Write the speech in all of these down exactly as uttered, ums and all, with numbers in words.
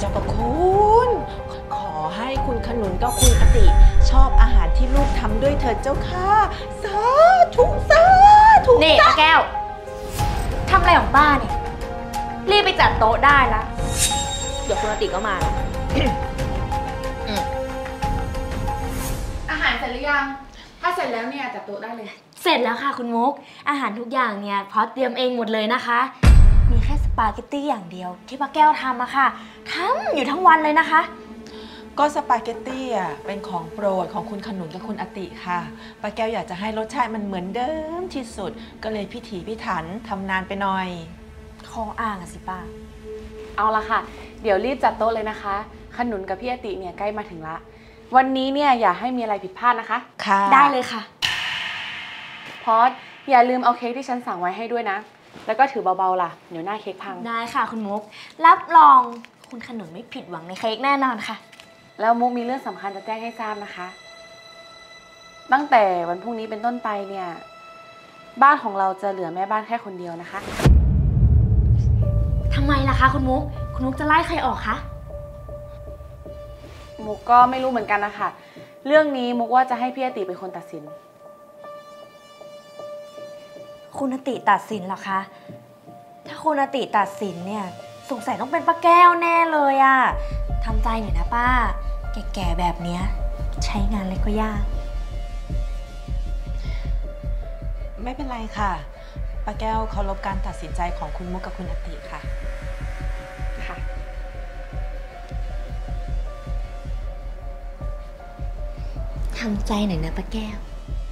จ้าพระคุณขอให้คุณขนุนกับคุณอติชอบอาหารที่ลูกทำด้วยเถิดเจ้าค่ะสาธุสาธุนี่ป้าแก้วทำอะไรของป้าเนี่ยรีบไปจัดโต๊ะได้ละเดี๋ยวคุณอติก็มาอาหารเสร็จหรือยังถ้าเสร็จแล้วเนี่ยจัดโต๊ะได้เลยเสร็จแล้วค่ะคุณมุกอาหารทุกอย่างเนี่ยพอเตรียมเองหมดเลยนะคะมีแค่สปาเกตตี้อย่างเดียวที่ป้าแก้วทำอะค่ะทำอยู่ทั้งวันเลยนะคะก็สปาเกตตี้อ่ะเป็นของโปรดของคุณขนุนกับคุณอติค่ะป้าแก้วอยากจะให้รสชาติมันเหมือนเดิมที่สุดก็เลยพิถีพิถันทำนานไปหน่อยขออ้างอะสิป้าเอาละค่ะเดี๋ยวรีบจัดโต๊ะเลยนะคะขนุนกับพี่อติเนี่ยใกล้มาถึงละวันนี้เนี่ยอย่าให้มีอะไรผิดพลาดนะคะค่ะได้เลยค่ะพอสอย่าลืมเอาเค้กที่ฉันสั่งไว้ให้ด้วยนะแล้วก็ถือเบาๆล่ะเดี๋ยวหน้าเค้กพังได้ค่ะคุณมุกรับรองคุณขนุนไม่ผิดหวังในเค้กแน่นอนค่ะแล้วมุกมีเรื่องสำคัญจะแจ้งให้ทราบนะคะตั้งแต่วันพรุ่งนี้เป็นต้นไปเนี่ยบ้านของเราจะเหลือแม่บ้านแค่คนเดียวนะคะทำไมล่ะคะคุณมุกคุณมุกจะไล่ใครออกคะมุกก็ไม่รู้เหมือนกันนะคะเรื่องนี้มุกว่าจะให้พี่อติเป็นคนตัดสินคุณอติตัดสินเหรอคะถ้าคุณอติตัดสินเนี่ยสงสัยต้องเป็นป้าแก้วแน่เลยอะทำใจหน่อยนะป้าแก่ๆแบบเนี้ยใช้งานอะไรก็ยากไม่เป็นไรค่ะป้าแก้วเคารพการตัดสินใจของคุณมุกกับคุณอติค่ะค่ะทำใจหน่อยนะป้าแก้ว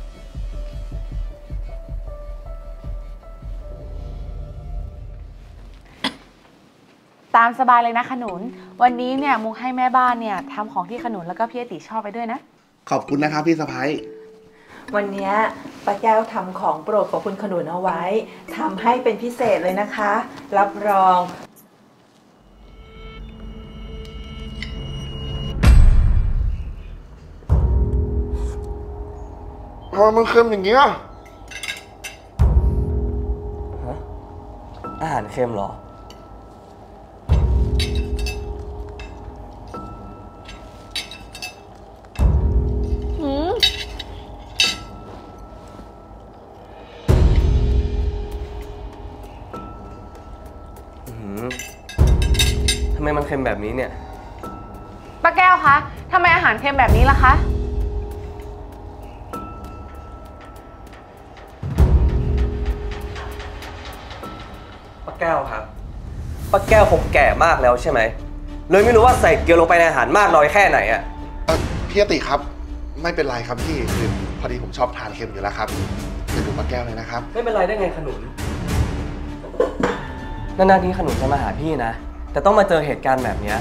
ตามสบายเลยนะขนุนวันนี้เนี่ยมุกให้แม่บ้านเนี่ยทำของที่ขนุนแล้วก็พี่อติชอบไปด้วยนะขอบคุณนะครับพี่สะพ้ายวันนี้ป้าแก้วทำของโปรดของคุณขนุนเอาไว้ทำให้เป็นพิเศษเลยนะคะรับรองทำไมมันเค็มอย่างเงี้ยฮะอาหารเค็มเหรอทำไมมันเค็มแบบนี้เนี่ยป้าแก้วคะทำไมอาหารเค็มแบบนี้ล่ะคะป้าแก้วครับป้าแก้วคงแก่มากแล้วใช่ไหมเลยไม่รู้ว่าใส่เกลือลงไปในอาหารมากน้อยแค่ไหนอ่ะพี่อติครับไม่เป็นไรครับพี่คือพอดีผมชอบทานเค็มอยู่แล้วครับเดี๋ยวดูป้าแก้วเลยนะครับไม่เป็นไรได้ไงขนุนนานๆทีขนุนจะมาหาพี่นะแต่ต้องมาเจอเหตุการณ์แบบนี้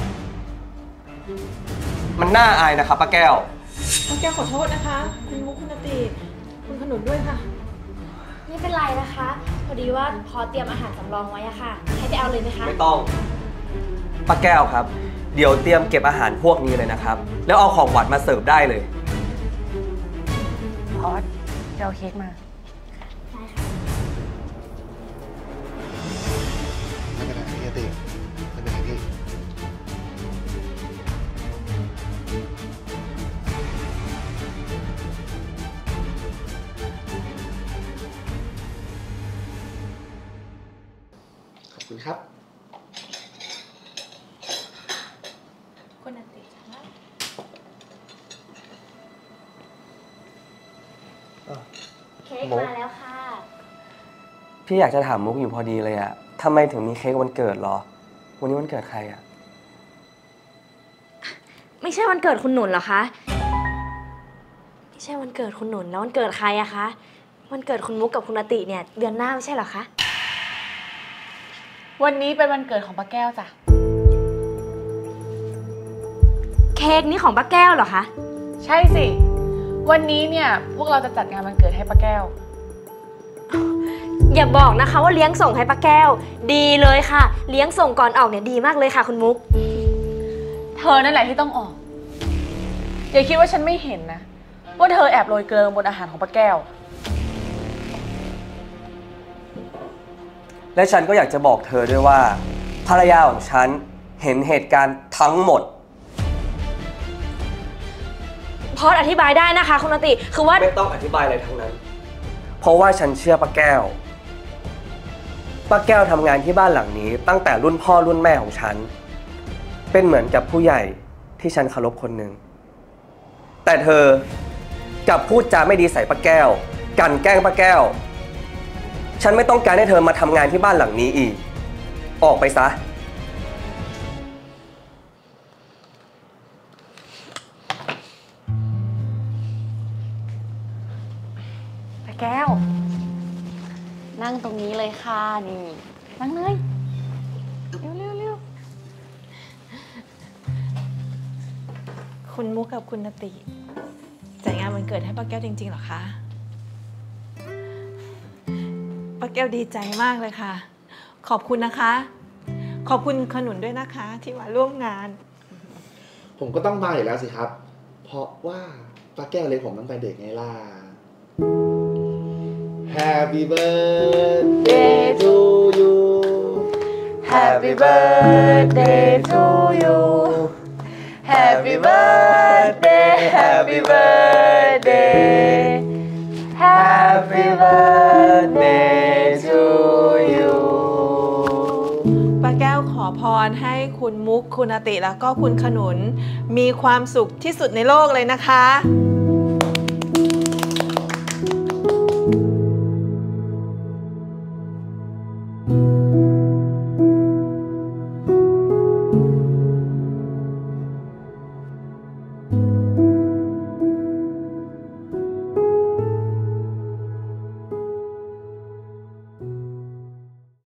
มันน่าอายนะครับป้าแก้วป้าแก้วขอโทษนะคะคุณมุกคุณอติคุณขนุนด้วยค่ะไม่เป็นไรนะคะพอดีว่าพอเตรียมอาหารสำรองไว้อะค่ะให้ไปเอาเลยไหมคะไม่ต้องป้าแก้วครับเดี๋ยวเตรียมเก็บอาหารพวกนี้เลยนะครับแล้วเอาของหวานมาเสิร์ฟได้เลยพอสเดี๋ยวเอาเค้กมาไม่เป็นไรพี่อติไม่เป็นไรพี่ขอบคุณครับคุณอติคะเค้กมาแล้วค่ะพี่อยากจะถามมุกอยู่พอดีเลยอะทำไมถึงมีเค้กวันเกิดหรอวันนี้วันเกิดใครอะไม่ใช่วันเกิดคุณหนุนเหรอคะไม่ใช่วันเกิดคุณหนุนแล้ววันเกิดใครอะคะวันเกิดคุณมุกกับคุณอติเนี่ยเดือนหน้าไม่ใช่เหรอคะวันนี้เป็นวันเกิดของป้าแก้วจ้ะเค้กนี้ของป้าแก้วเหรอคะใช่สิวันนี้เนี่ยพวกเราจะจัดงานวันเกิดให้ป้าแก้วอย่าบอกนะคะว่าเลี้ยงส่งให้ป้าแก้วดีเลยค่ะเลี้ยงส่งก่อนออกเนี่ยดีมากเลยค่ะคุณมุกเธอนั่นแหละที่ต้องออกอย่าคิดว่าฉันไม่เห็นนะว่าเธอแอบโรยเกลือบนอาหารของป้าแก้วและฉันก็อยากจะบอกเธอด้วยว่าภรรยาของฉันเห็นเหตุการณ์ทั้งหมดพออธิบายได้นะคะคุณอติคือว่าไม่ต้องอธิบายอะไรทั้งนั้น เพราะว่าฉันเชื่อป้าแก้วป้าแก้วทำงานที่บ้านหลังนี้ตั้งแต่รุ่นพ่อรุ่นแม่ของฉันเป็นเหมือนกับผู้ใหญ่ที่ฉันเคารพคนหนึ่งแต่เธอกลับพูดจาไม่ดีใส่ป้าแก้วกลั่นแกล้งป้าแก้วฉันไม่ต้องการให้เธอมาทำงานที่บ้านหลังนี้อีกออกไปซะป้าแก้วนั่งตรงนี้เลยค่ะนี่นั่งเลยเร็วเร็วเร็วคุณมุกกับคุณนติจัดงานวันเกิดให้ป้าแก้วจริงๆเหรอคะป้าแก้วดีใจมากเลยค่ะ ขอบคุณนะคะ ขอบคุณขนุนด้วยนะคะที่มาร่วมงานผมก็ต้องมาอยู่แล้วสิครับ เพราะว่าป้าแก้วเลี้ยงผมตั้งแต่เด็กไงล่ะ Happy birthday to you Happy birthday to you Happy birthday Happy birthday Happy birthday to you ป้าแก้วขอพรให้คุณมุกคุณอติแล้วก็คุณขนุนมีความสุขที่สุดในโลกเลยนะคะ